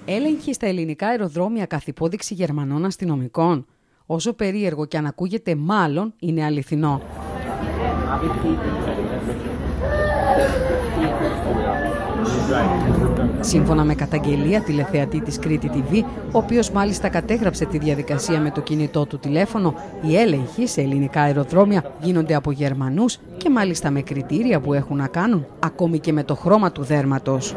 Έλεγχοι στα ελληνικά αεροδρόμια καθ' υπόδειξη Γερμανών αστυνομικών. Όσο περίεργο και αν ακούγεται, μάλλον είναι αληθινό. Σύμφωνα με καταγγελία τηλεθεατή της Κρήτη TV, ο οποίος μάλιστα κατέγραψε τη διαδικασία με το κινητό του τηλέφωνο, οι έλεγχοι σε ελληνικά αεροδρόμια γίνονται από Γερμανούς και μάλιστα με κριτήρια που έχουν να κάνουν ακόμη και με το χρώμα του δέρματος.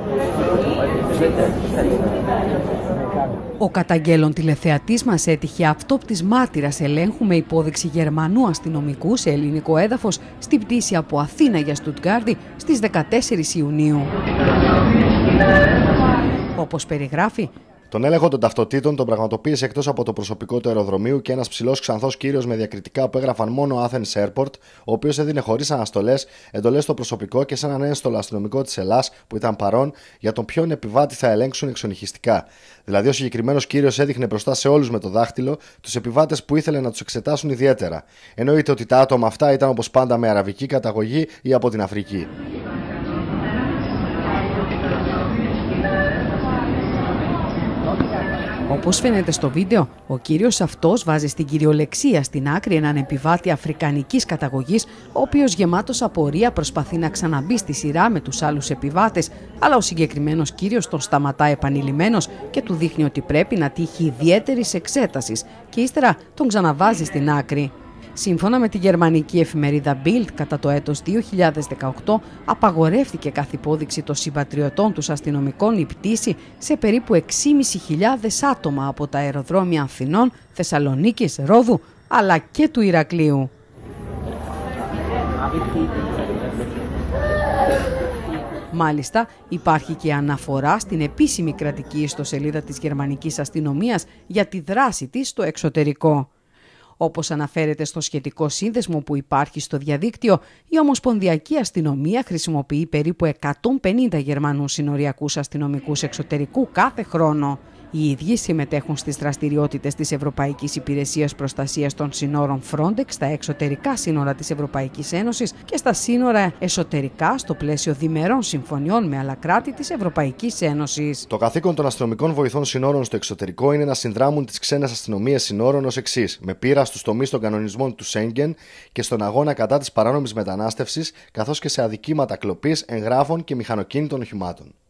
Ο καταγγέλλον τηλεθεατής μας έτυχε αυτόπτης μάρτυρας ελέγχου με υπόδειξη Γερμανού αστυνομικού σε ελληνικό έδαφος στην πτήση από Αθήνα για Στουτγκάρδη στις 14 Ιουνίου. Όπως περιγράφει, τον έλεγχο των ταυτοτήτων τον πραγματοποίησε εκτός από το προσωπικό του αεροδρομίου και ένας ψηλός ξανθός κύριος με διακριτικά που έγραφαν μόνο Athens Airport, ο οποίος έδινε χωρίς αναστολές εντολές στο προσωπικό και σε έναν ένστολο αστυνομικό της Ελλάς που ήταν παρόν για τον ποιον επιβάτη θα ελέγξουν εξονυχιστικά. Δηλαδή, ο συγκεκριμένος κύριος έδειχνε μπροστά σε όλους με το δάχτυλο τους επιβάτες που ήθελε να τους εξετάσουν ιδιαίτερα. Εννοείται ότι τα άτομα αυτά ήταν όπως πάντα με αραβική καταγωγή ή από την Αφρική. Όπως φαίνεται στο βίντεο, ο κύριος αυτός βάζει στην κυριολεξία στην άκρη έναν επιβάτη αφρικανικής καταγωγής, ο οποίος γεμάτος απορία προσπαθεί να ξαναμπεί στη σειρά με τους άλλους επιβάτες, αλλά ο συγκεκριμένος κύριος τον σταματά επανειλημμένος και του δείχνει ότι πρέπει να τύχει ιδιαίτερης εξέτασης και ύστερα τον ξαναβάζει στην άκρη. Σύμφωνα με τη γερμανική εφημερίδα Bild, κατά το έτος 2018 απαγορεύτηκε καθ' υπόδειξη των συμπατριωτών τους αστυνομικών η πτήση σε περίπου 6.500 άτομα από τα αεροδρόμια Αθηνών, Θεσσαλονίκης, Ρόδου αλλά και του Ηρακλείου. Μάλιστα, υπάρχει και αναφορά στην επίσημη κρατική ιστοσελίδα της γερμανικής αστυνομίας για τη δράση της στο εξωτερικό. Όπως αναφέρεται στο σχετικό σύνδεσμο που υπάρχει στο διαδίκτυο, η Ομοσπονδιακή Αστυνομία χρησιμοποιεί περίπου 150 Γερμανούς συνοριακούς αστυνομικούς εξωτερικού κάθε χρόνο. Οι ίδιοι συμμετέχουν στις δραστηριότητες της Ευρωπαϊκής Υπηρεσίας Προστασίας των Συνόρων Frontex στα εξωτερικά σύνορα της Ευρωπαϊκής Ένωσης και στα σύνορα εσωτερικά στο πλαίσιο διμερών συμφωνιών με άλλα κράτη της Ευρωπαϊκής Ένωσης. Το καθήκον των αστυνομικών βοηθών συνόρων στο εξωτερικό είναι να συνδράμουν τις ξένες αστυνομίες συνόρων ως εξής: με πείρα στους τομείς των κανονισμών του Σέγγεν και στον αγώνα κατά της παράνομης μετανάστευσης, καθώς και σε αδικήματα κλοπής εγγράφων και μηχανοκίνητων οχημάτων.